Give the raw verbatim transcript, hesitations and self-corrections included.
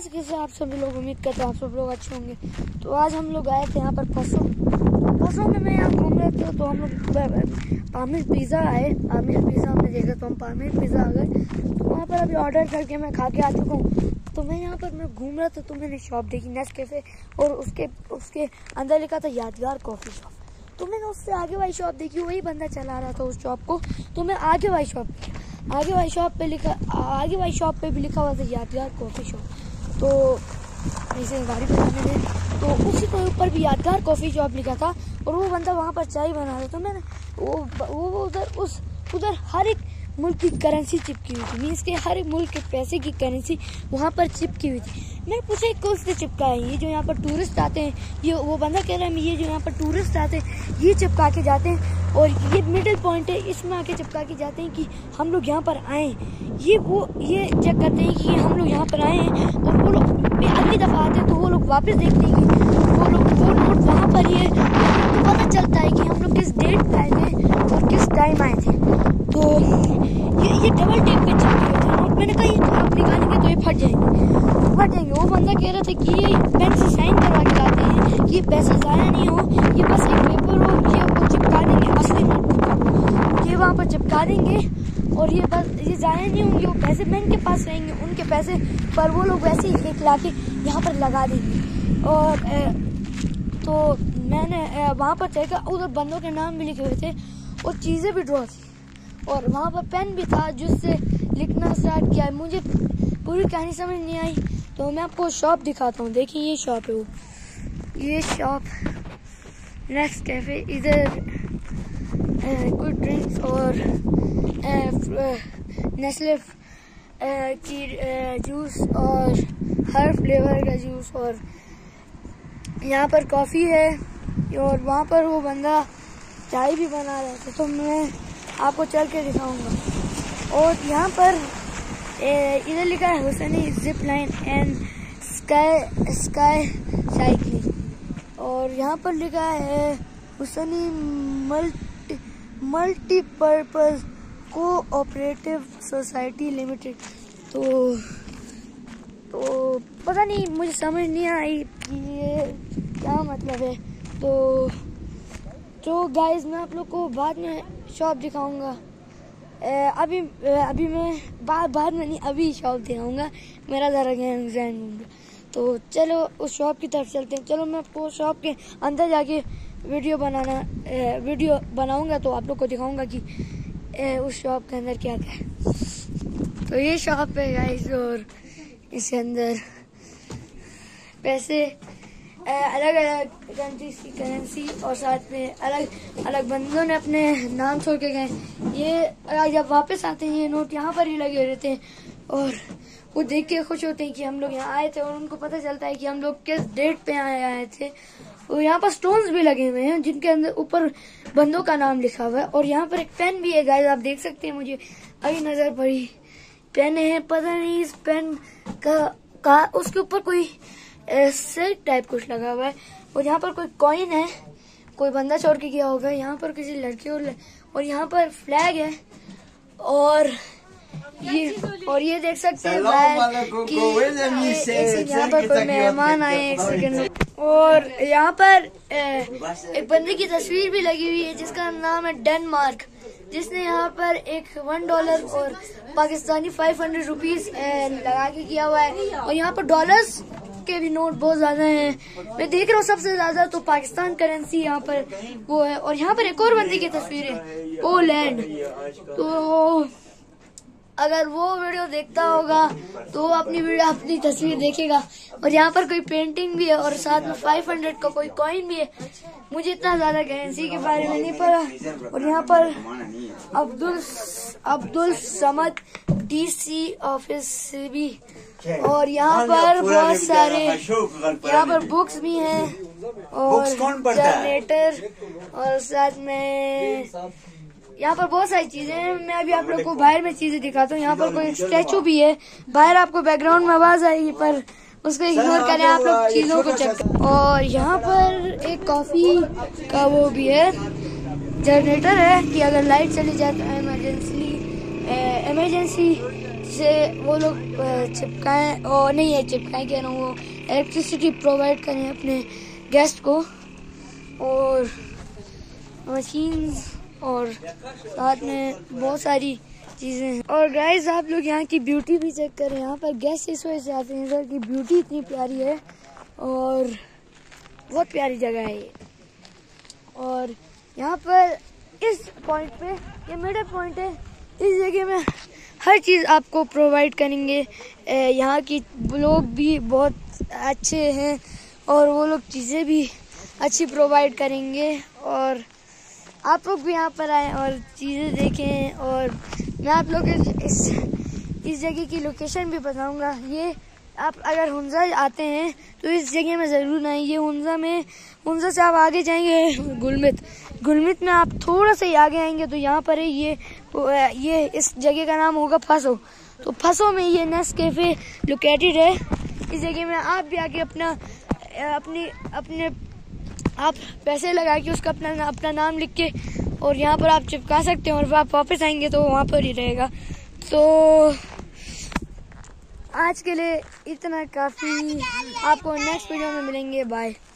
Guys कैसे आप सभी लोग, उम्मीद करते हैं आप सब लोग अच्छे होंगे। तो आज हम लोग आए थे यहाँ पर परसों परसों में मैं यहाँ घूम रहे थे, तो हम लोग पामिर पिज़्ज़ा आए। पामिर पिज़्ज़ा हमने देखा तो हम पामिर पिज़्ज़ा आ गए। तो वहाँ पर अभी ऑर्डर करके मैं खा के आ चुका हूँ। तो मैं यहाँ पर मैं घूम रहा था तो मैंने शॉप देखी नेस्कैफे, और उसके उसके अंदर लिखा था यादगार कॉफ़ी शॉप। तो मैंने उससे आगे वाली शॉप देखी, वही बंदा चला रहा था उस शॉप को। तो मैं आगे वाली शॉप आगे वाली शॉप पे लिखा आगे वाली शॉप पे भी लिखा हुआ था यादगार कॉफ़ी शॉप। तो ऐसे गाड़ी बनाने में तो उसी के ऊपर भी यादगार कॉफ़ी शॉप लिखा था, और वो बंदा वहाँ पर चाय बना रहा था। मैंने वो वो उधर उस उधर हर एक मुल्क की करेंसी चिपकी हुई थी, मीन्स के हर एक मुल्क के पैसे की करेंसी वहाँ पर चिपकी हुई थी। मैंने पूछा कौन से चिपका है, ये जो यहाँ पर टूरिस्ट आते हैं, ये वो बंदा कह रहा है ये जो यहाँ पर टूरिस्ट आते हैं ये चिपका के जाते हैं, और ये मिडिल पॉइंट है, इसमें आके चिपका के जाते हैं कि हम लोग यहाँ पर आए। ये वो ये चेक करते हैं कि हम लोग यहाँ पर आए हैं, और वो लोग अगली दफ़ा आते हैं तो वो लोग वापस देखते हैं कि वो लोग वो नोट वहाँ पर ही है। तो पता चलता है कि हम लोग किस डेट पे आए थे और किस टाइम आए थे। तो ये ये डबल टेप पे चिपके हुए थे नोट। मैंने कहा ये आप निकालेंगे तो ये फट जाएंगे फट जाएंगे वो बंदा कह रहा था कि ये पेन से साइन करवा के लाते हैं कि पैसा ज़ाया नहीं हो, ये बस एक पेपर हो, ये वो चिपका देंगे असली नोट, ये वहाँ पर चिपका देंगे, और ये बस ये ज़ाया नहीं होंगे, वो पैसे बैंक के पास रहेंगे, उनके पैसे पर वो लोग वैसे ही एक ला के यहाँ पर लगा देंगे। और ए, तो मैंने वहाँ पर देखा उधर बंदों के नाम भी लिखे हुए थे और चीज़ें भी ड्रॉ थी, और वहाँ पर पेन भी था जिससे लिखना स्टार्ट किया। मुझे पूरी कहानी समझ नहीं आई, तो मैं आपको शॉप दिखाता हूँ। देखिए ये शॉप है, वो ये शॉप नेस्कैफे। इधर गुड ड्रिंक्स और नेस्ले की जूस और हर फ्लेवर का जूस, और यहाँ पर कॉफ़ी है, और वहाँ पर वो बंदा चाय भी बना रहा था, तो मैं आपको चल के दिखाऊंगा। और यहाँ पर इधर लिखा है Husaini zip line and sky sky cycling, और यहाँ पर लिखा है Husaini multi multipurpose cooperative society limited. तो तो पता नहीं, मुझे समझ नहीं आई कि ये क्या मतलब है। तो तो गाइस मैं आप लोग को बाद में शॉप दिखाऊंगा। अभी अभी मैं बाद बाद में नहीं अभी शॉप दिखाऊंगा, मेरा ज़रा गहन जहन घूम गया। तो चलो उस शॉप की तरफ चलते हैं। चलो मैं आपको शॉप के अंदर जाके वीडियो बनाना वीडियो बनाऊंगा, तो आप लोग को दिखाऊंगा कि उस शॉप के अंदर क्या क्या है। तो ये शॉप है गाइस, और इसके अंदर पैसे अलग अलग कंट्रीज की करेंसी, और साथ में अलग अलग बंदों ने अपने नाम छोड़ के गए। ये जब वापस आते हैं ये नोट यहाँ पर ही लगे रहते हैं, और वो देख के खुश होते हैं कि हम लोग यहाँ आए थे, और उनको पता चलता है कि हम लोग किस डेट पे आए आए थे। और यहाँ पर स्टोन्स भी लगे हुए हैं जिनके अंदर ऊपर बंदों का नाम लिखा हुआ है, और यहाँ पर एक पेन भी है गाइस, आप देख सकते हैं, मुझे अभी नजर पड़ी पेन है, पता नहीं इस पेन का, का उसके ऊपर कोई सिल्क टाइप कुछ लगा हुआ है। और यहाँ पर कोई कॉइन है, कोई बंदा छोड़ के गया होगा, यहाँ पर किसी लड़के और, और यहाँ पर फ्लैग है, और ये और ये देख सकते हैं कि यहाँ पर कोई मेहमान आए एक सेकंड। और यहाँ पर एक बंदे की तस्वीर भी लगी हुई है जिसका नाम है डेनमार्क, जिसने यहाँ पर एक वन डॉलर और पाकिस्तानी फाइव हंड्रेड रुपीज लगा के किया हुआ है। और यहाँ पर डॉलर्स के भी नोट बहुत ज्यादा हैं, मैं देख रहा हूँ सबसे ज्यादा तो पाकिस्तान करेंसी यहाँ पर वो है। और यहाँ पर एक और बंदे की तस्वीर है, पोलैंड। तो अगर वो वीडियो देखता होगा तो वो अपनी वीडियो अपनी तस्वीर देखेगा। और यहाँ पर कोई पेंटिंग भी है, और साथ में फाइव हंड्रेड का कोई कॉइन भी है। मुझे इतना ज्यादा करेंसी के बारे में नहीं पता। और यहाँ पर अब्दुल अब्दुल समद डीसी ऑफिस से भी, और यहाँ पर बहुत सारे यहाँ पर बुक्स भी हैं, और जनरेटर, और साथ में यहाँ पर बहुत सारी चीजें हैं। मैं अभी आप लोग को बाहर में चीजें दिखाता हूँ। यहाँ पर कोई स्टैचू भी है, बाहर आपको बैकग्राउंड में आवाज आएगी पर उसको इग्नोर करें, आप लोग चीजों को चेक करें। और यहाँ पर एक कॉफी का वो भी है, जनरेटर है कि अगर लाइट चली जाए तो इमरजेंसी इमरजेंसी जिसे वो लोग चिपकाएं और नहीं है चिपकाएं कह रहा हूँ, वो इलेक्ट्रिसिटी प्रोवाइड करें अपने गेस्ट को, और मशीन्स और साथ में बहुत सारी चीज़ें हैं। और गाइस आप लोग यहाँ की ब्यूटी भी चेक करें। यहाँ पर गेस्ट इस वजह से आते हैं सर की ब्यूटी इतनी प्यारी है और बहुत प्यारी जगह है ये। और यहाँ पर इस पॉइंट पे, ये मिडल पॉइंट है, इस जगह में हर चीज़ आपको प्रोवाइड करेंगे। यहाँ की लोग भी बहुत अच्छे हैं और वो लोग चीज़ें भी अच्छी प्रोवाइड करेंगे। और आप लोग भी यहाँ पर आएँ और चीज़ें देखें। और मैं आप लोग इस इस, इस जगह की लोकेशन भी बताऊँगा। ये आप अगर हुंजा आते हैं तो इस जगह में ज़रूर आएँ। ये हुंजा में हुंजा से आप आगे जाएंगे गुलमित, गुलमित में आप थोड़ा सा ही आगे आएंगे तो यहाँ पर है ये ये इस जगह का नाम होगा फसो। तो फसो में ये नेस्ट कैफे लोकेटेड है। इस जगह में आप भी आके अपना अपनी अपने आप पैसे लगा के उसका अपना अपना नाम लिख के और यहाँ पर आप चिपका सकते हैं और आप वापस आएंगे तो वहाँ पर ही रहेगा। तो आज के लिए इतना काफ़ी, आपको नेक्स्ट वीडियो में मिलेंगे, बाय।